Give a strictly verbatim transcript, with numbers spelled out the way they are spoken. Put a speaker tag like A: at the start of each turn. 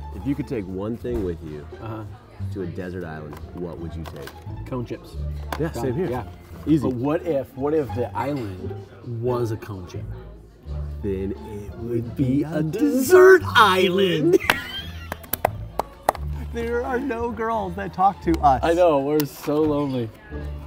A: If you could take one thing with you
B: Uh-huh.
A: to a desert island, what would you take?
B: Cone chips.
A: Yeah,
B: Done.
A: same here.
B: Yeah.
A: Easy.
B: But what if, what if the island was a cone chip?
A: Then it would
B: Be a desert island.
A: There are no girls that talk to us.
B: I know, we're so lonely.